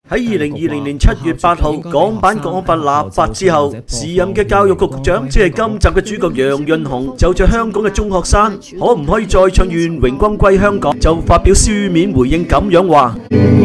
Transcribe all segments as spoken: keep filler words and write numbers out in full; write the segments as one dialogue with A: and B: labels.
A: 喺二零二零年七月八號港版國安法立法之後，時任嘅教育局局長，即係今集嘅主角楊潤雄，就着香港嘅中學生可唔可以再唱《願榮光歸香港》，就發表書面回應，咁樣話：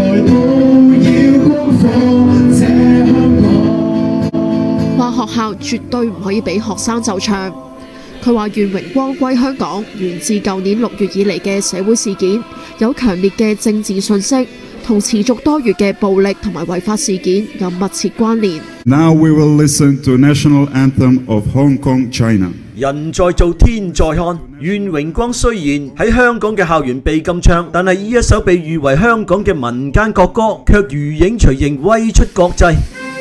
B: 話學校絕對唔可以俾學生就唱。佢話願榮光歸香港源自舊年六月以嚟嘅社會事件，有強烈嘅政治訊息，同持續多月嘅暴力同埋違法事件有密切關聯。
C: Now we will listen to national anthem of Hong Kong, China.
A: 人在做天在看，願榮光雖然喺香港嘅校園被禁唱，但係呢一首被譽為香港嘅民間國歌，卻如影隨形威出國際。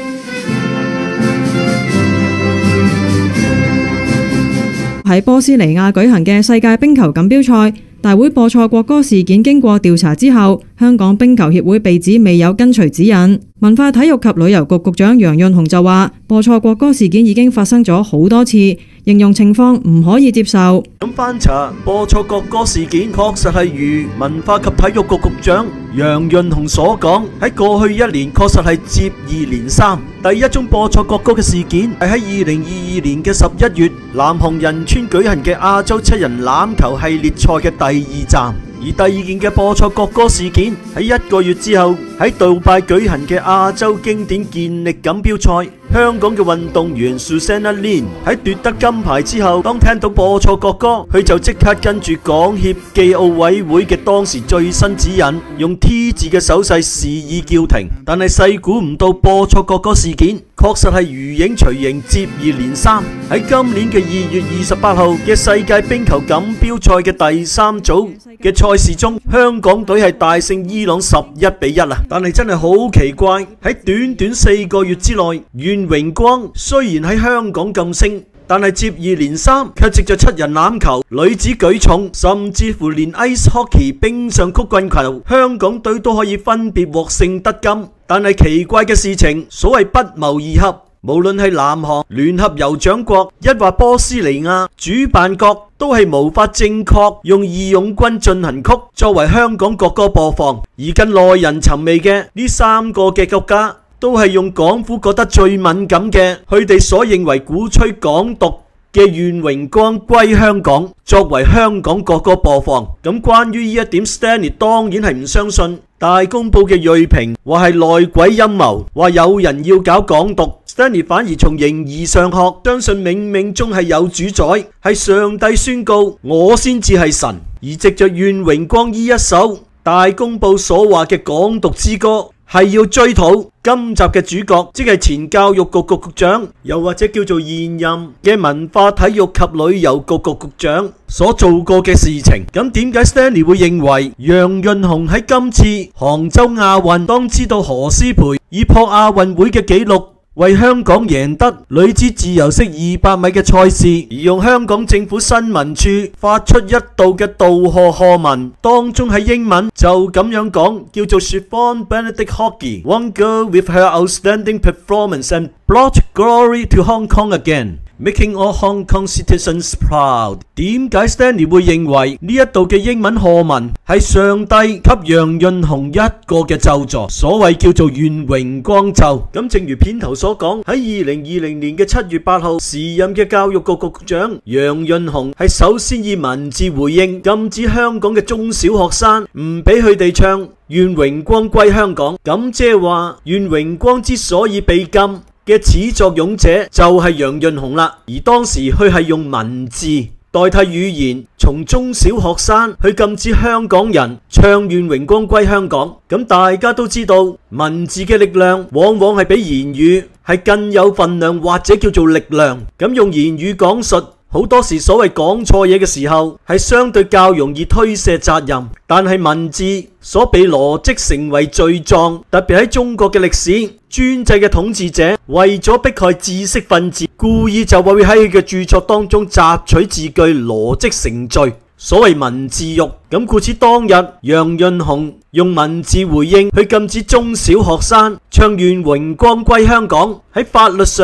D: 喺波斯尼亞舉行嘅世界冰球錦標賽，大會播錯國歌事件經過調查之後，香港冰球協會被指未有跟隨指引。文化體育及旅遊局局長楊潤雄就話：播錯國歌事件已經發生咗好多次，形容情況唔可以接受。
A: 咁翻查播錯國歌事件，確實係如文化及體育局局長楊潤雄所講，喺過去一年確實係接二連三。第一宗播錯國歌嘅事件係喺二零二二年嘅十一月，南韓仁川舉行嘅亞洲七人欖球系列賽嘅第二站。而第二件嘅播錯國歌事件喺一個月之後，喺杜拜舉行嘅亞洲經典健力錦標賽，香港嘅運動員 Susanna Lin 喺奪得金牌之後，當聽到播錯國歌，佢就即刻跟住港協暨奧委會嘅當時最新指引，用 T 字嘅手勢示意叫停。但係細估唔到播錯國歌事件確實係如影隨形，接二連三。喺今年嘅二月二十八號嘅世界冰球錦標賽嘅第三組嘅賽事中，香港隊係大勝伊朗十一比一啊！但係真係好奇怪，喺短短四個月之內，願榮光雖然喺香港禁聲，但係接二連三卻藉着七人欖球、女子舉重，甚至乎連 ice hockey 冰上曲棍球，香港隊都可以分別獲勝得金。但係奇怪嘅事情，所謂不謀而合，無論係南韓聯合酋長國，抑或波斯尼亞主辦國，都係無法正確用義勇軍進行曲作為香港國歌播放。而更耐人尋味嘅呢三個嘅國家，都係用港府覺得最敏感嘅，佢哋所認為鼓吹港獨嘅願榮光歸香港作為香港國歌播放。咁關於呢一點 Stanley 當然係唔相信。大公報嘅銳評話係內鬼陰謀，話有人要搞港獨。Stanley 反而從形而上學，相信冥冥中係有主宰，係上帝宣告我先至係神。而藉着願榮光呢一首大公報所話嘅港獨之歌，係要追討今集嘅主角，即係前教育局局局長，又或者叫做現任嘅文化體育及旅遊局局局長所做過嘅事情。咁點解 Stanley 會認為楊潤雄喺今次杭州亞運，當知道何詩蓓以破亞運會嘅紀錄，為香港贏得女子自由式二百米嘅賽事，而用香港政府新聞處發出一道嘅道賀賀文，當中喺英文就咁樣講，叫做 Chiffon Benedict Hockey One girl with her outstanding performance and brought glory to Hong Kong again, making all Hong Kong citizens proud。 點解 Stanley 會認為呢一度嘅英文賀文係上帝給楊潤雄一個嘅咒詛，所謂叫做願榮光咒？咁正如片頭所講，喺二零二零年嘅七月八號，時任嘅教育局局長楊潤雄係首先以文字回應，禁止香港嘅中小學生唔俾佢哋唱願榮光歸香港。咁即係話願榮光之所以被禁嘅始作俑者就係楊潤雄啦，而當時佢係用文字代替語言，從中小學生去禁止香港人唱願榮光歸香港。咁大家都知道，文字嘅力量往往係比言語係更有分量，或者叫做力量。咁用言語講述，好多時所謂講錯嘢嘅時候，係相對較容易推卸責任，但係文字所被羅織成為罪狀，特別喺中國嘅歷史，專制嘅統治者為咗迫害知識分子，故意就會喺佢嘅著作當中摘取字句羅織成罪，所謂文字獄。咁故此當日楊潤雄用文字回應，去禁止中小學生唱願榮光歸香港，喺法律上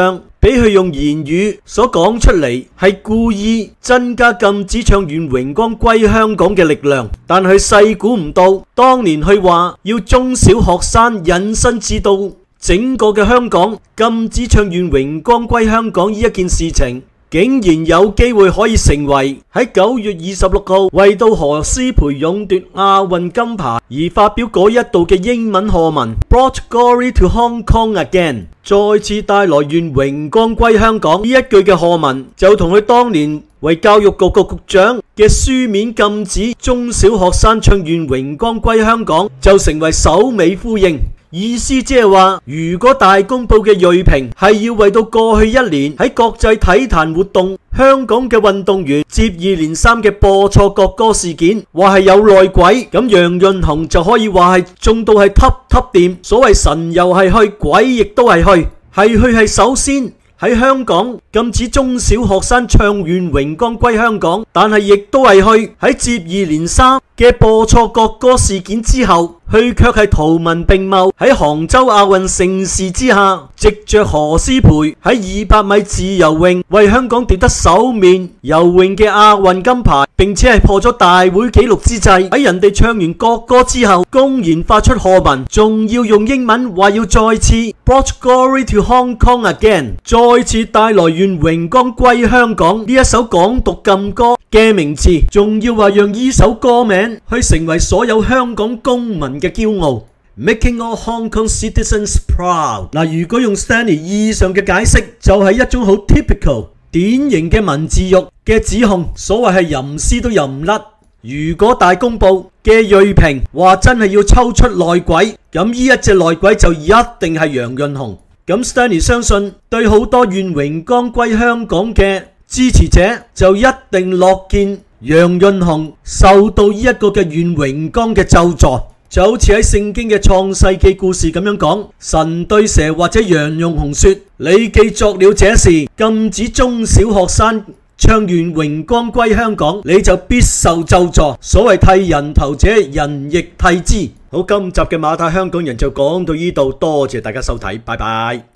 A: 俾佢用言語所講出嚟，係故意增加禁止唱願榮光歸香港嘅力量。但佢細估唔到，當年佢話要中小學生引申至到整個嘅香港禁止唱願榮光歸香港呢一件事情，竟然有機會可以成為喺九月二十六號為到何詩蓓勇奪亞運金牌而發表嗰一度嘅英文賀文 Brought glory to Hong Kong again， 再次帶來願榮光歸香港呢一句嘅賀文，就同佢當年為教育局局局長嘅書面禁止中小學生唱願榮光歸香港，就成為首尾呼應。意思即係話，如果大公報嘅銳評係要為到過去一年喺國際體壇活動香港嘅運動員接二連三嘅播錯國歌事件，話係有內鬼，咁楊潤雄就可以話係中到係揼揼掂。所謂神又係去，鬼亦都係去，係去係首先喺香港禁止中小學生唱願榮光歸香港，但係亦都係去喺接二連三嘅播錯國歌事件之後，佢卻係圖文並茂喺杭州亞運盛事之下，藉着何詩蓓喺二百米自由泳為香港奪得首面游泳嘅亞運金牌，並且係破咗大會紀錄之際，喺人哋唱完國歌之後，公然發出賀文，仲要用英文話要再次 Brought glory to Hong Kong again， 再次帶來願榮光歸香港呢一首港獨禁歌嘅名字，仲要話讓呢首歌名去成為所有香港公民嘅驕傲 ，Making all Hong Kong citizens proud。嗱，如果用 Stanley 以上嘅解釋，就係一種好 typical 典型嘅文字獄嘅指控，所謂係吟詩都吟唔甩。如果大公報嘅銳評話真係要抽出內鬼，咁呢一隻內鬼就一定係楊潤雄。咁 Stanley 相信對好多願榮光歸香港嘅支持者就一定樂見楊潤雄受到呢一個嘅願榮光嘅咒詛，就好似喺聖經嘅創世記故事咁樣講，神對蛇或者楊潤雄說：你既作了這事，禁止中小學生唱願榮光歸香港，你就必受咒詛。所謂剃人頭者，人亦剃之。好，今集嘅馬太香港人就講到呢度，多謝大家收睇，拜拜。